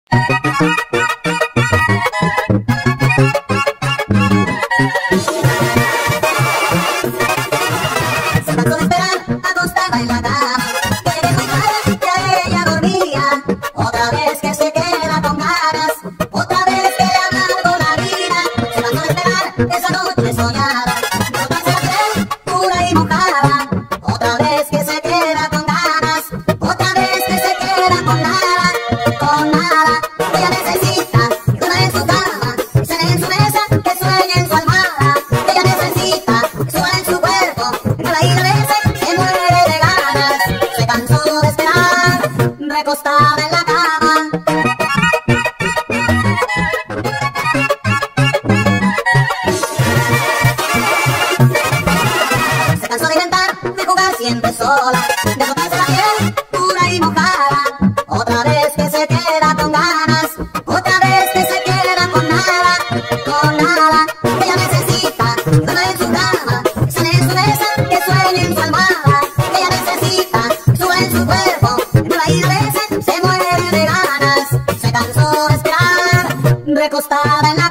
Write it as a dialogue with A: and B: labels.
A: Se cansó de esperar acostada en la cama, que dejó clara que ella dormía. Otra vez que se queda con ganas, otra vez que le amargó la vida. Se cansó de esperar esa noche soñada, de botarse la piel pura y mojada. Otra vez que se queda con ganas, otra vez que se queda con nada, con nada. Ella necesita que duerma en su cama, que cene en su mesa, que sueñe en su almohada. Ella necesita que suba en su cuerpo, que no la ira veces se muere de ganas. Se cansó de esperar, recostada en la cama. Se cansó de inventar, de jugar siempre sola, de botarse la piel pura y mojada. Otra vez que se queda con ganas, otra vez que se queda con nada, con nada. Ella necesita que duerma en su cama, que cene en su mesa, que sueñe en su almohada. Ella necesita que suba en su cuerpo, que no la ira veces se muere de ganas. Se cansó de esperar, recostada en la